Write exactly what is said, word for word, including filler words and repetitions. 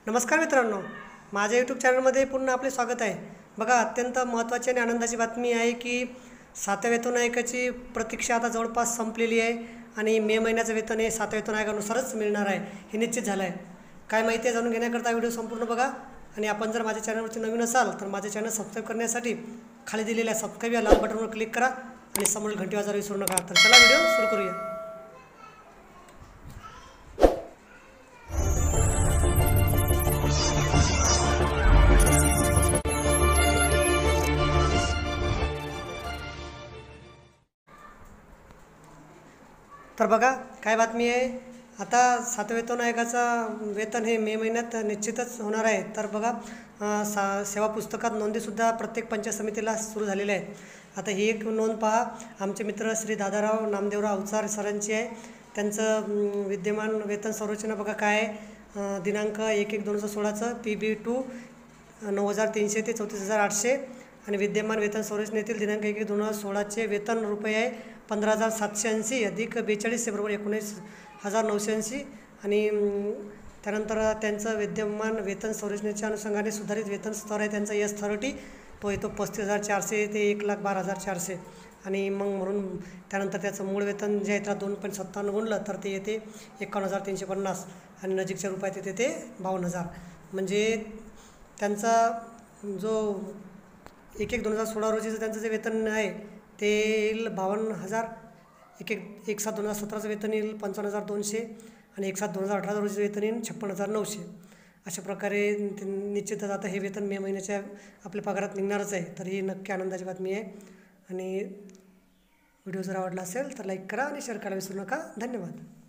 नमस्कार मित्रांनो, माझ्या यूट्यूब चॅनलमध्ये पुन्हा आपले स्वागत आहे। बघा, अत्यंत महत्त्वाची आणि आनंदाची बातमी आहे की सातव्या वेतन आयोगाची प्रतीक्षा आता जवळपास संपलेली आहे आणि मे महिन्याचं वेतन हे सातव्या वेतन आयोगानुसारच मिळणार आहे, हे निश्चित झालं आहे। काय माहिती आहे जाणून घेण्याकरता व्हिडिओ संपूर्ण बघा आणि आपण जर माझ्या चॅनलवरती नवीन असाल तर माझे चॅनल सबस्क्राईब करण्यासाठी खाली दिलेल्या सबस्क्राईब या लाल बटनवर क्लिक करा आणि समोरील घंटी वाजवायला विसरू नका। तर चला व्हिडिओ सुरू करूया। तर बघा काय बातमी आहे, आता सातव्या वेतन आयोगाचा वेतन हे मे महिन्यात निश्चितच होणार आहे। तर बघा सा सेवा पुस्तकात नोंदीसुद्धा प्रत्येक पंचायत समितीला सुरू झालेले आहे। आता ही एक नोंद पहा, आमचे मित्र श्री दादाराव नामदेवराव अवचार सरांची आहे। त्यांचं विद्यमान वेतन संरचना बघा काय आहे, दिनांक एक एक दोन हजार सोळाचं पी बी टू नऊ हजार तीनशे ते चौतीस हजार आठशे आणि विद्यमान वेतन संरचनेतील दिनांक एक एक दोन हजार सोळाचे वेतन रुपये आहे पंधरा हजार सातशे ऐंशी अधिक बेचाळीस बरोबर एकोणीस हजार नऊशे ऐंशी आणि त्यानंतर त्यांचं विद्यमान वेतन संरचनेच्या अनुषंगाने सुधारित वेतन स्तर आहे त्यांचा एस थर्टी, तो येतो पस्तीस हजार चारशे ते एक लाख बारा हजार चारशे आणि मग म्हणून त्यानंतर त्याचं मूळ वेतन जे आहे त्याला दोन पॉईंट सत्तावन्न गुणलं तर ते येते एकावन्न हजार तीनशे पन्नास आणि नजीकच्या रुपयात येते ते बावन्न हजार। म्हणजे त्यांचा जो एक एक दोन हजार सोळा रोजीचं त्यांचं जे वेतन आहे ते येईल बावन्न हजार, एक एक एक सात दोन हजार सतराचं वेतन येईल पंचावन्न हजार दोनशे आणि एक सात दोन हजार अठरा रोजीचं वेतन येईल छप्पन्न हजार नऊशे। अशा प्रकारे निश्चितच आता हे वेतन मे महिन्याच्या आपल्या पगारात निघणारच आहे। तर ही नक्की आनंदाची बातमी आहे आणि व्हिडिओ जर आवडला असेल तर लाईक करा आणि शेअर करायला विसरू नका। धन्यवाद।